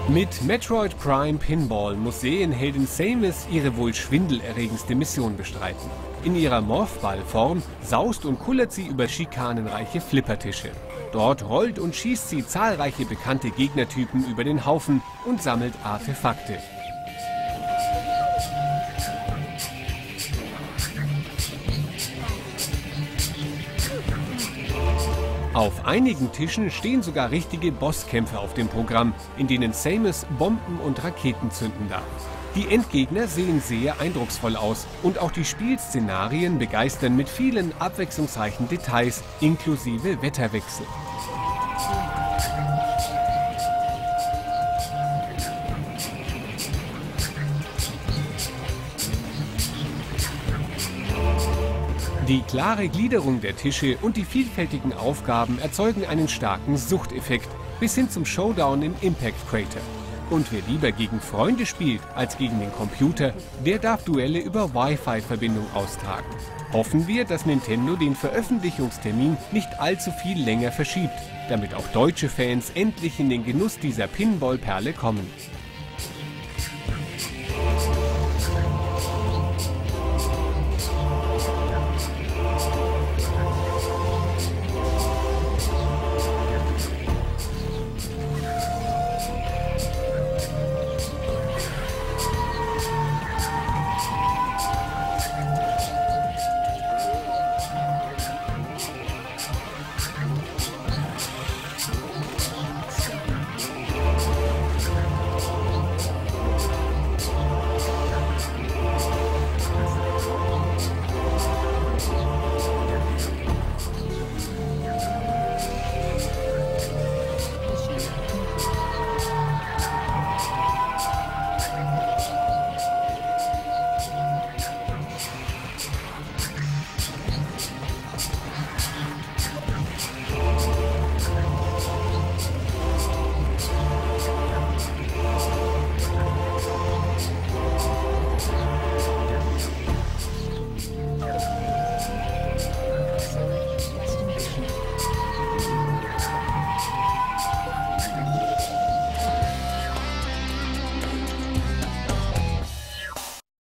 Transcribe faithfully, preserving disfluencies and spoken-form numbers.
Mit Metroid Prime Pinball muss Serienheldin Samus ihre wohl schwindelerregendste Mission bestreiten. In ihrer Morphball-Form saust und kullert sie über schikanenreiche Flippertische. Dort rollt und schießt sie zahlreiche bekannte Gegnertypen über den Haufen und sammelt Artefakte. Auf einigen Tischen stehen sogar richtige Bosskämpfe auf dem Programm, in denen Samus Bomben und Raketen zünden darf. Die Endgegner sehen sehr eindrucksvoll aus und auch die Spielszenarien begeistern mit vielen abwechslungsreichen Details, inklusive Wetterwechsel. Die klare Gliederung der Tische und die vielfältigen Aufgaben erzeugen einen starken Suchteffekt, bis hin zum Showdown im Impact Crater. Und wer lieber gegen Freunde spielt als gegen den Computer, der darf Duelle über Wi-Fi-Verbindung austragen. Hoffen wir, dass Nintendo den Veröffentlichungstermin nicht allzu viel länger verschiebt, damit auch deutsche Fans endlich in den Genuss dieser Pinball-Perle kommen.